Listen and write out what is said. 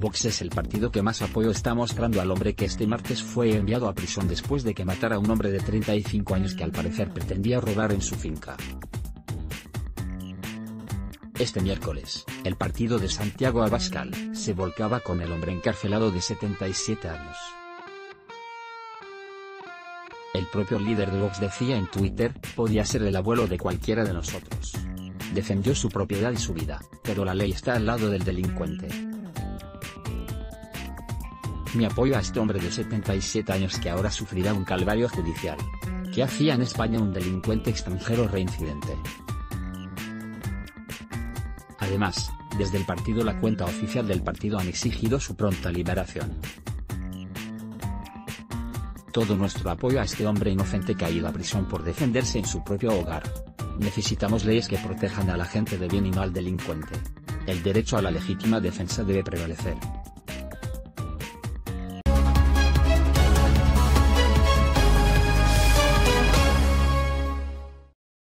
Vox es el partido que más apoyo está mostrando al hombre que este martes fue enviado a prisión después de que matara a un hombre de 35 años que al parecer pretendía robar en su finca. Este miércoles, el partido de Santiago Abascal se volcaba con el hombre encarcelado de 77 años. El propio líder de Vox decía en Twitter: podía ser el abuelo de cualquiera de nosotros. Defendió su propiedad y su vida, pero la ley está al lado del delincuente. Mi apoyo a este hombre de 77 años que ahora sufrirá un calvario judicial. ¿Qué hacía en España un delincuente extranjero reincidente? Además, desde el partido, la cuenta oficial del partido, han exigido su pronta liberación. Todo nuestro apoyo a este hombre inocente que ha ido a prisión por defenderse en su propio hogar. Necesitamos leyes que protejan a la gente de bien y no al delincuente. El derecho a la legítima defensa debe prevalecer.